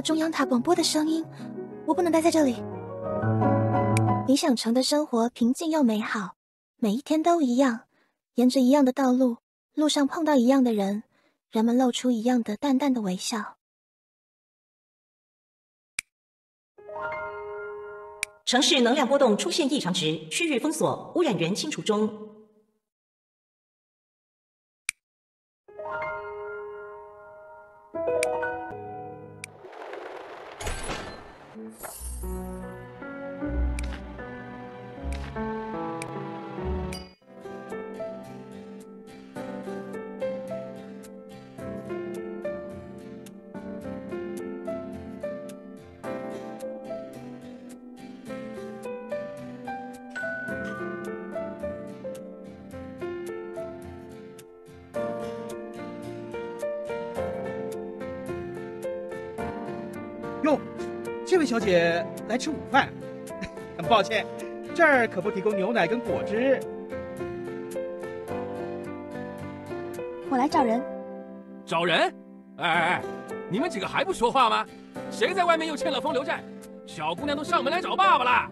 中央塔广播的声音，我不能待在这里。理想城的生活平静又美好，每一天都一样，沿着一样的道路，路上碰到一样的人，人们露出一样的淡淡的微笑。 城市能量波动出现异常值，区域封锁，污染源清除中。 哟，这位小姐来吃午饭，很抱歉，这儿可不提供牛奶跟果汁。 我来找人。 找人？哎，你们几个还不说话吗？谁在外面又欠了风流债？小姑娘都上门来找爸爸了。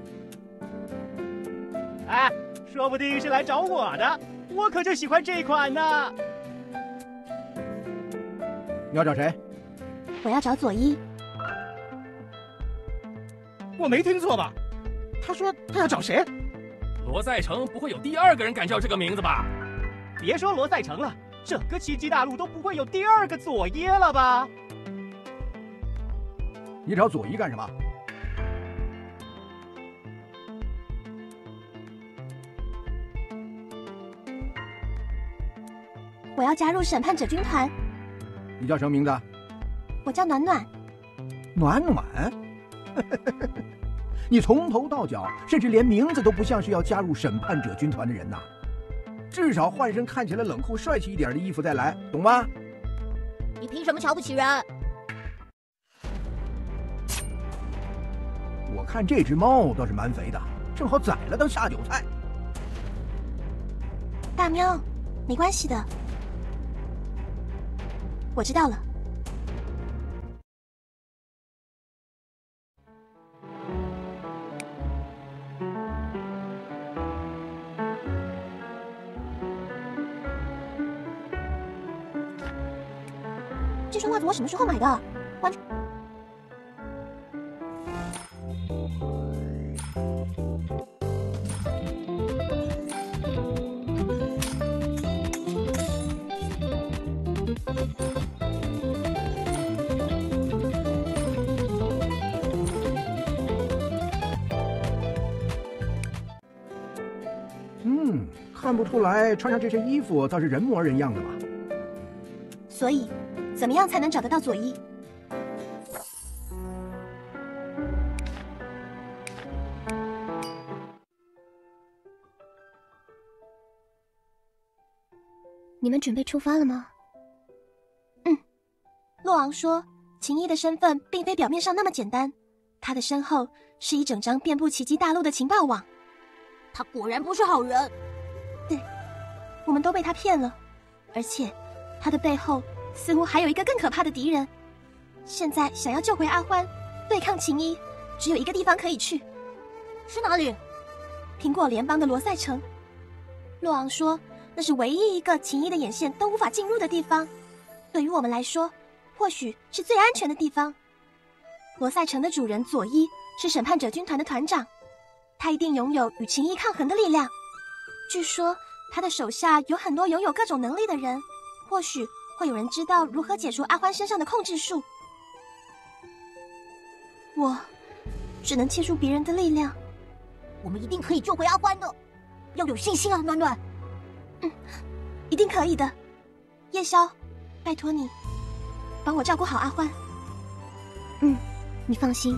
哎，说不定是来找我的，我可就喜欢这款呢。 你要找谁？ 我要找佐伊。 我没听错吧？他说他要找谁？ 罗塞城不会有第二个人敢叫这个名字吧？ 别说罗塞城了，整个奇迹大陆都不会有第二个佐耶了吧？ 你找佐伊干什么？ 我要加入审判者军团。 你叫什么名字？ 我叫暖暖。 暖暖？你从头到脚，甚至连名字都不像是要加入审判者军团的人呐！至少换身看起来冷酷帅气一点的衣服再来，懂吗？ 你凭什么瞧不起人？ 我看这只猫倒是蛮肥的，正好宰了当下酒菜。 大喵，没关系的，我知道了。这双袜子我什么时候买的？完全…… 看不出来穿上这身衣服倒是人模人样的嘛。 所以，怎么样才能找得到佐伊？你们准备出发了吗？洛昂说，秦一的身份并非表面上那么简单，他的身后是一整张遍布奇迹大陆的情报网。 他果然不是好人。 对，我们都被他骗了，而且他的背后似乎还有一个更可怕的敌人。现在想要救回阿欢，对抗秦一，只有一个地方可以去。 是哪里？ 苹果联邦的罗塞城。洛昂说，那是唯一一个秦一的眼线都无法进入的地方。对于我们来说，或许是最安全的地方。罗塞城的主人佐伊是审判者军团的团长，他一定拥有与秦一抗衡的力量。据说他的手下有很多拥有各种能力的人，或许会有人知道如何解除阿欢身上的控制术。我只能借助别人的力量。 我们一定可以救回阿欢的，要有信心啊，暖暖。 一定可以的。夜宵，拜托你帮我照顾好阿欢。你放心，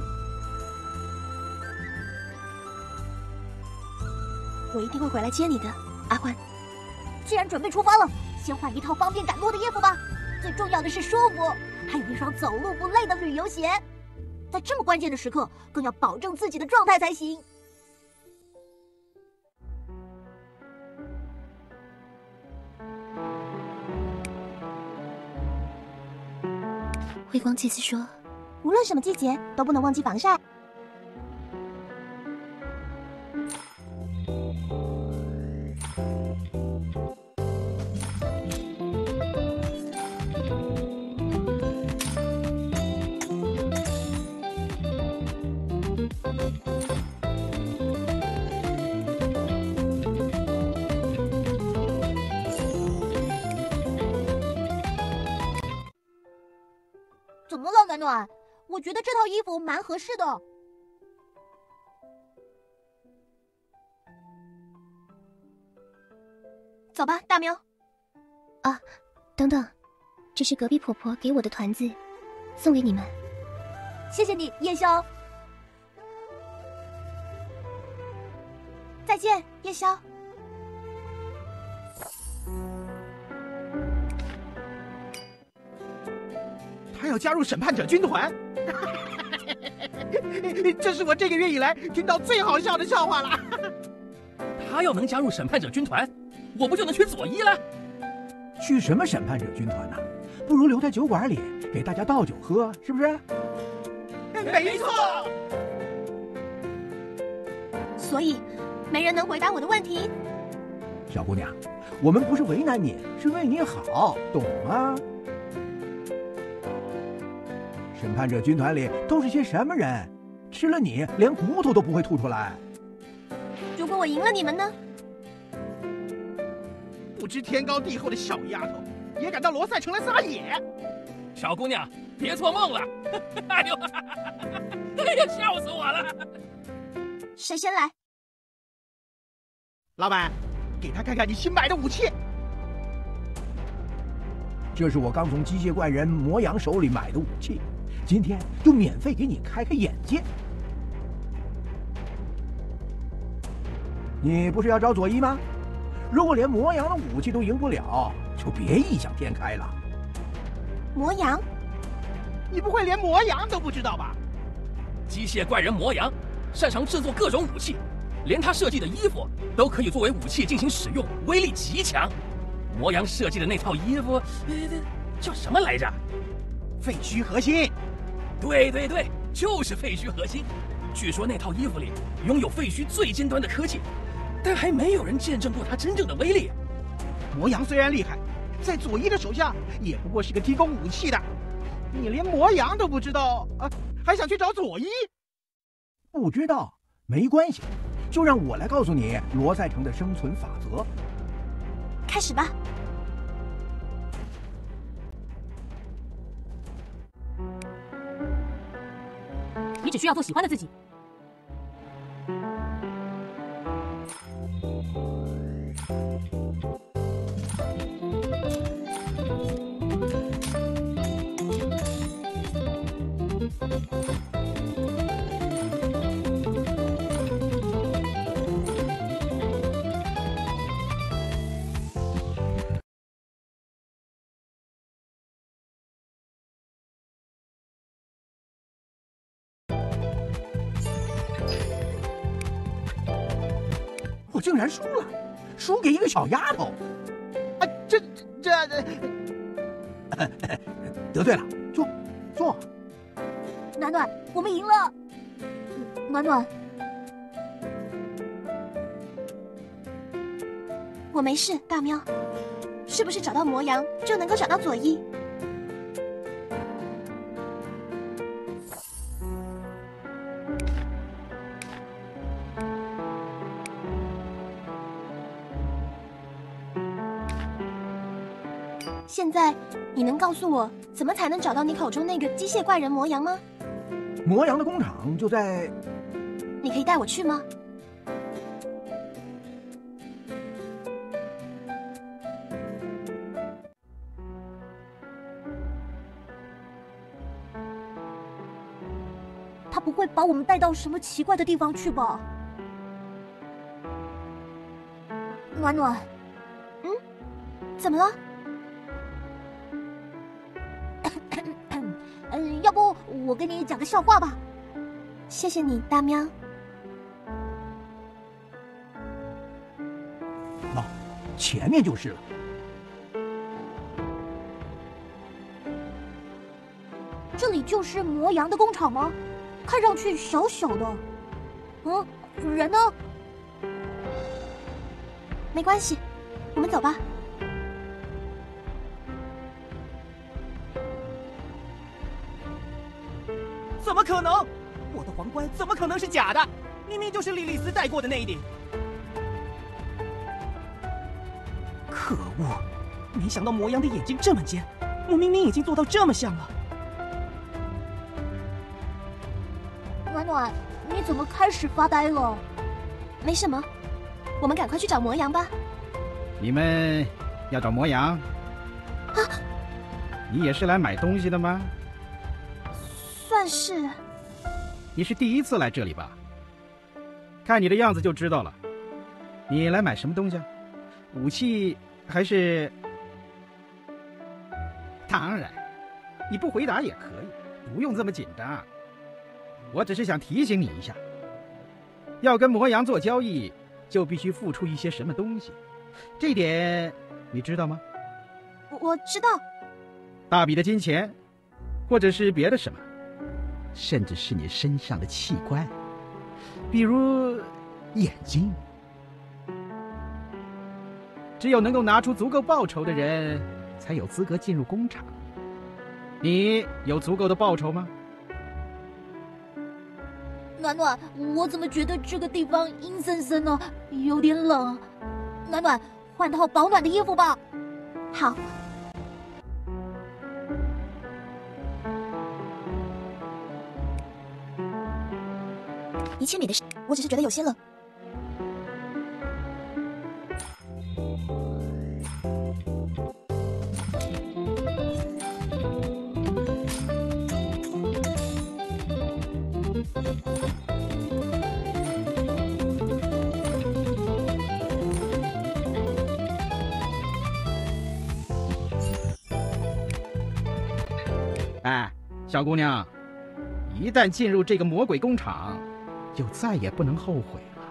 我一定会回来接你的，阿欢。 既然准备出发了，先换一套方便赶路的衣服吧。最重要的是舒服，还有一双走路不累的旅游鞋。在这么关键的时刻，更要保证自己的状态才行。 辉光祭司说， 无论什么季节都不能忘记防晒。 怎么了，暖暖？我觉得这套衣服蛮合适的。 走吧，大喵。 啊，等等，这是隔壁婆婆给我的团子，送给你们。 谢谢你，夜宵。 再见，夜宵。 他要加入审判者军团，这是我这个月以来听到最好笑的笑话了。 他要能加入审判者军团，我不就能去佐伊了？ 去什么审判者军团呢？不如留在酒馆里给大家倒酒喝，是不是？ 没错。 所以，没人能回答我的问题。 小姑娘，我们不是为难你，是为你好，懂吗？审判者军团里都是些什么人？吃了你连骨头都不会吐出来。 如果我赢了你们呢？ 不知天高地厚的小丫头，也敢到罗塞城来撒野！ 小姑娘，别做梦了！哎呦，哎呀，笑死我了！ 谁先来？ 老板，给他看看你新买的武器。 这是我刚从机械怪人魔羊手里买的武器，今天就免费给你开开眼界。你不是要找佐伊吗？如果连魔羊的武器都赢不了，就别异想天开了。 魔羊？ 你不会连魔羊都不知道吧？ 机械怪人魔羊擅长制作各种武器，连他设计的衣服都可以作为武器进行使用，威力极强。魔羊设计的那套衣服，叫什么来着？ 废墟核心。 对对对，就是废墟核心。据说那套衣服里拥有废墟最尖端的科技，但还没有人见证过它真正的威力。 魔羊虽然厉害，在佐伊的手下也不过是个提供武器的。你连魔羊都不知道啊，还想去找佐伊？ 不知道没关系，就让我来告诉你罗塞城的生存法则。 开始吧。 你只需要做喜欢的自己。 我竟然输了，输给一个小丫头。 啊，这得罪了，坐。 暖暖，我们赢了。暖暖， 我没事，大喵。是不是找到魔羊就能够找到佐伊？现在你能告诉我怎么才能找到你口中那个机械怪人魔羊吗？ 魔羊的工厂就在…… 你可以带我去吗？ 他不会把我们带到什么奇怪的地方去吧？暖暖， 怎么了？ 要不我跟你讲个笑话吧？ 谢谢你，大喵。 喏，前面就是了。 这里就是磨羊的工厂吗？看上去小小的。人呢？ 没关系，我们走吧。 怎么可能？我的皇冠怎么可能是假的？明明就是莉莉丝戴过的那一顶。可恶！没想到魔羊的眼睛这么尖，我明明已经做到这么像了。 暖暖，你怎么开始发呆了？ 没什么，我们赶快去找魔羊吧。 你们要找魔羊？ 啊！ 你也是来买东西的吗？ 算是。 你是第一次来这里吧？看你的样子就知道了。你来买什么东西啊？武器还是……当然，你不回答也可以，不用这么紧张。我只是想提醒你一下，要跟魔羊做交易，就必须付出一些什么东西，这点你知道吗？ 我知道。 大笔的金钱，或者是别的什么，甚至是你身上的器官，比如眼睛。只有能够拿出足够报酬的人，才有资格进入工厂。你有足够的报酬吗？ 暖暖，我怎么觉得这个地方阴森森呢？有点冷。暖暖，换套保暖的衣服吧。 好。一切美的事，我只是觉得有些冷。 哎，小姑娘，一旦进入这个魔鬼工厂，就再也不能后悔了。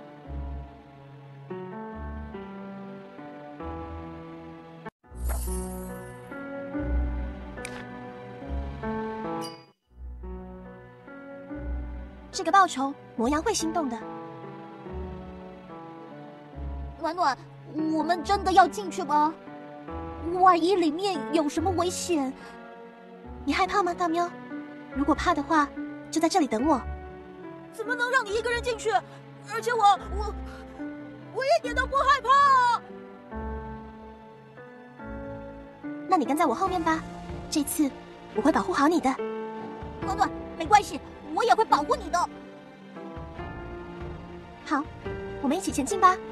这个报酬，魔羊会心动的。 暖暖，我们真的要进去吗？万一里面有什么危险？ 你害怕吗，大喵？如果怕的话，就在这里等我。 怎么能让你一个人进去？而且我一点都不害怕。 那你跟在我后面吧，这次我会保护好你的。 暖暖，没关系，我也会保护你的。 好，我们一起前进吧。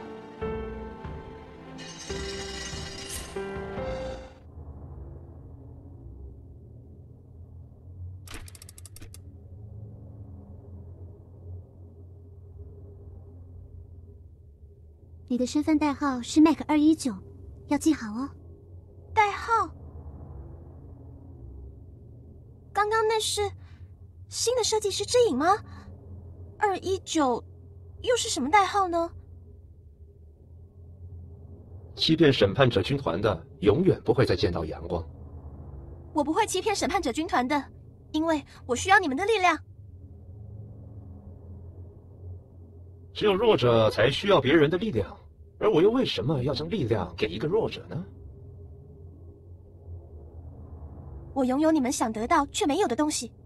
你的身份代号是 Mac219，要记好哦。 代号？刚刚那是新的设计师之影吗？219又是什么代号呢？ 欺骗审判者军团的，永远不会再见到阳光。 我不会欺骗审判者军团的，因为我需要你们的力量。 只有弱者才需要别人的力量，而我又为什么要将力量给一个弱者呢？ 我拥有你们想得到却没有的东西。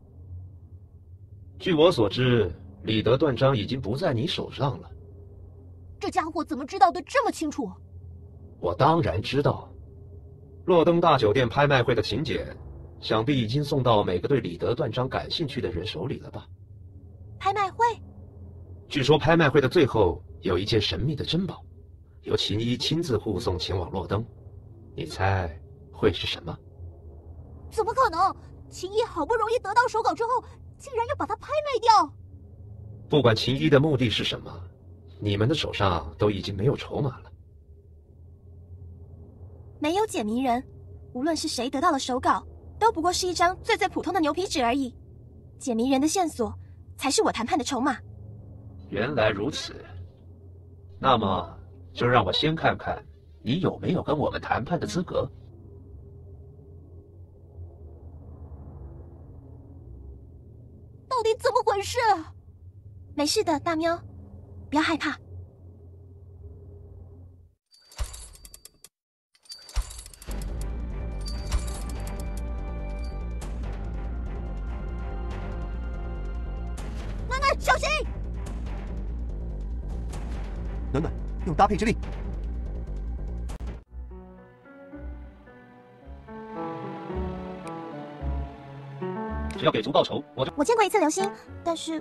据我所知，李德断章已经不在你手上了。 这家伙怎么知道的这么清楚？ 我当然知道，洛登大酒店拍卖会的请柬，想必已经送到每个对李德断章感兴趣的人手里了吧？ 拍卖会？ 据说拍卖会的最后有一件神秘的珍宝，由秦一亲自护送前往洛登，你猜会是什么？ 怎么可能？秦一好不容易得到手稿之后，竟然要把它拍卖掉？ 不管秦一的目的是什么，你们的手上都已经没有筹码了。 没有解谜人，无论是谁得到了手稿，都不过是一张最普通的牛皮纸而已。解谜人的线索才是我谈判的筹码。 原来如此，那么就让我先看看你有没有跟我们谈判的资格。 事？ 没事的，大喵，不要害怕。 暖暖，小心！ 暖暖，用搭配之力。 只要给足报酬， 我见过一次流星，但是